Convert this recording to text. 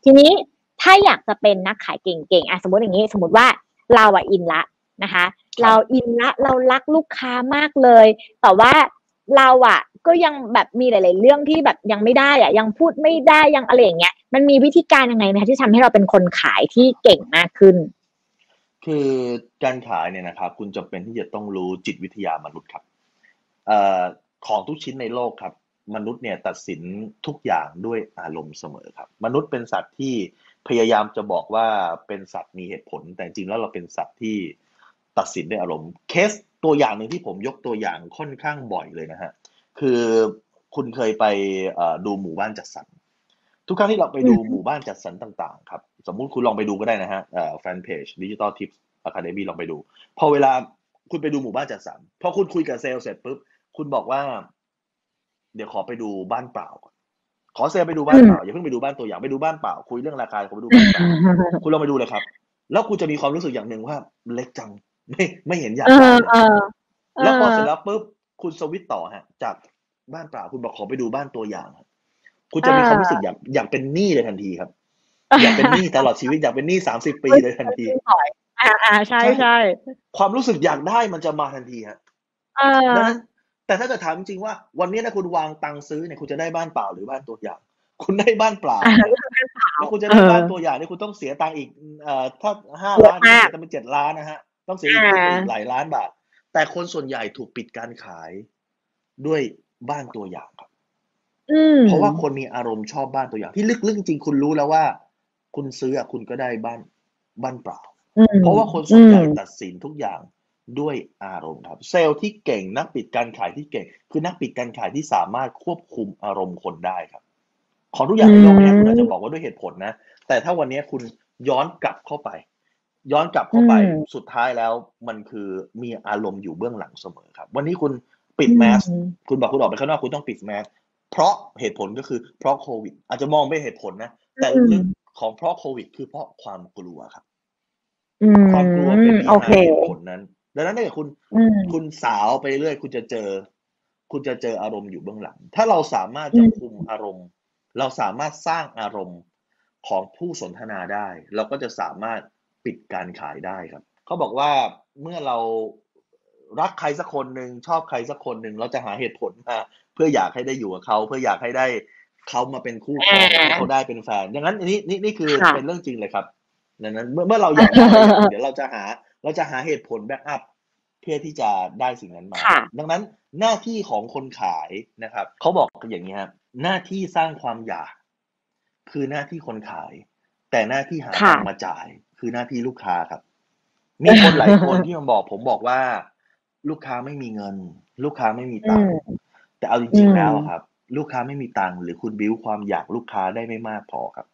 ทีนี้ถ้าอยากจะเป็นนักขายเก่งๆสมมติอย่างนี้สมมติว่าเราอินละนะคะเราอินละเรารักลูกค้ามากเลยแต่ว่าเราก็ยังแบบมีหลายๆเรื่องที่แบบยังไม่ได้ยังพูดไม่ได้ยังอะไรอย่างเงี้ยมันมีวิธีการยังไงไหมคะที่ทำให้เราเป็นคนขายที่เก่งมากขึ้นคือการขายเนี่ยนะครับคุณจำเป็นที่จะต้องรู้จิตวิทยามนุษย์ครับของทุกชิ้นในโลกครับมนุษย์เนี่ยตัดสินทุกอย่างด้วยอารมณ์เสมอครับมนุษย์เป็นสัตว์ที่พยายามจะบอกว่าเป็นสัตว์มีเหตุผลแต่จริงแล้วเราเป็นสัตว์ที่ตัดสินด้วยอารมณ์เคสตัวอย่างหนึ่งที่ผมยกตัวอย่างค่อนข้างบ่อยเลยนะฮะคือคุณเคยไปดูหมู่บ้านจัดสรรทุกครั้งที่เราไปดูหมู่บ้านจัดสรรต่างๆครับสมมุติคุณลองไปดูก็ได้นะฮะแฟนเพจ Digital Tips Academy ลองไปดูพอเวลาคุณไปดูหมู่บ้านจัดสรรพอคุณคุยกับเซลล์เสร็จปุ๊บคุณบอกว่าเดี๋ยวขอไปดูบ้านเปล่าก่อนขอเซลล์ไปดูบ้านเปล่าอย่าเพิ่งไปดูบ้านตัวอย่างไปดูบ้านเปล่าคุยเรื่องราคาขอไปดูบ้านเปล่าคุณลองไปดูเลยครับแล้วคุณจะมีความรู้สึกอย่างหนึ่งว่าเล็กจังไม่เห็นอยากได้เลยแล้วพอเสร็จแล้วปุ๊บคุณสวิตช์ต่อฮะจากบ้านเปล่าคุณบอกขอไปดูบ้านตัวอย่างคุณจะมีความรู้สึกอยากเป็นหนี้เลยทันทีครับอยากเป็นหนี้ตลอดชีวิตอยากเป็นหนี้30 ปีเลยทันทีใช่ใช่ความรู้สึกอยากได้มันจะมาทันทีฮะดังนั้นแต่ถ้าเกิดถามจริงๆว่าวันนี้ถ้าคุณวางตังค์ซื้อเนี่ยคุณจะได้บ้านเปล่าหรือบ้านตัวอย่างคุณได้บ้านเปล่าแล้วคุณจะได้บ้านตัวอย่างเนี่ยคุณต้องเสียตังค์อีกถ้า5 ล้านเสียตังค์เป็น7 ล้านนะฮะต้องเสียอีกหลายล้านบาทแต่คนส่วนใหญ่ถูกปิดการขายด้วยบ้านตัวอย่างครับเพราะว่าคนมีอารมณ์ชอบบ้านตัวอย่างที่ลึกๆจริงคุณรู้แล้วว่าคุณซื้อคุณก็ได้บ้านเปล่าเพราะว่าคนส่วนใหญ่ตัดสินทุกอย่างด้วยอารมณ์ครับเซลล์ที่เก่งนักปิดการขายที่เก่งคือนักปิดการขายที่สามารถควบคุมอารมณ์คนได้ครับของทุกอย่างในโลกนี้คุณอาจจะบอกว่าด้วยเหตุผลนะแต่ถ้าวันนี้คุณย้อนกลับเข้าไปสุดท้ายแล้วมันคือมีอารมณ์อยู่เบื้องหลังเสมอครับวันนี้คุณปิดแมสคุณบอกคุณออกไปข้างนอกคุณต้องปิดแมสเพราะเหตุผลก็คือเพราะโควิดอาจจะมองไม่เหตุผลนะแต่ลึกๆของเพราะโควิดคือเพราะความกลัวครับความกลัวเป็น behind เหตุผลนั้นดังนั้นถ้าเกิดคุณสาวไปเรื่อยคุณจะเจออารมณ์อยู่เบื้องหลังถ้าเราสามารถจะคุมอารมณ์เราสามารถสร้างอารมณ์ของผู้สนทนาได้เราก็จะสามารถปิดการขายได้ครับเขาบอกว่าเมื่อเรารักใครสักคนหนึ่งชอบใครสักคนหนึ่งเราจะหาเหตุผลมาเพื่ออยากให้ได้อยู่กับเขาเพื่ออยากให้ได้เขามาเป็นคู่ครองให้เขาได้เป็นแฟนอย่างนั้นนี่คือเป็นเรื่องจริงเลยครับดังนั้นเมื่อเราอยากได้เดี๋ยวเราจะหาเหตุผลแบ็กอัพเพื่อที่จะได้สิ่งนั้นมาดังนั้นหน้าที่ของคนขายนะครับเขาบอกอย่างนี้ครับหน้าที่สร้างความอยากคือหน้าที่คนขายแต่หน้าที่หาตังค์มาจ่ายคือหน้าที่ลูกค้าครับมีคนหลายคนที่มาบอกผมบอกว่าลูกค้าไม่มีเงินลูกค้าไม่มีตังค์แต่เอาจริงๆแล้วครับลูกค้าไม่มีตังค์หรือคุณบิ้วความอยากลูกค้าได้ไม่มากพอครับ